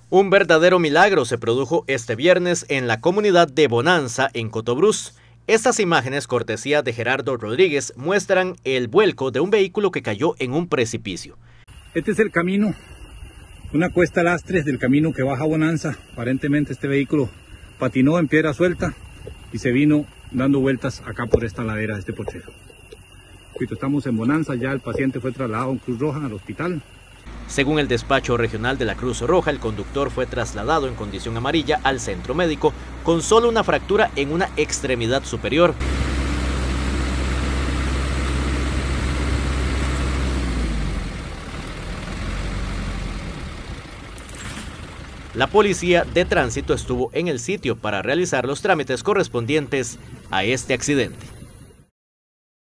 Un verdadero milagro se produjo este viernes en la comunidad de Bonanza, en Cotobruz. Estas imágenes, cortesía de Gerardo Rodríguez, muestran el vuelco de un vehículo que cayó en un precipicio. Este es el camino, una cuesta lastres del camino que baja a Bonanza. Aparentemente este vehículo patinó en piedra suelta y se vino dando vueltas acá por esta ladera de este potrero. Estamos en Bonanza, ya el paciente fue trasladado en Cruz Roja al hospital. Según el despacho regional de la Cruz Roja, el conductor fue trasladado en condición amarilla al centro médico con solo una fractura en una extremidad superior. La policía de tránsito estuvo en el sitio para realizar los trámites correspondientes a este accidente.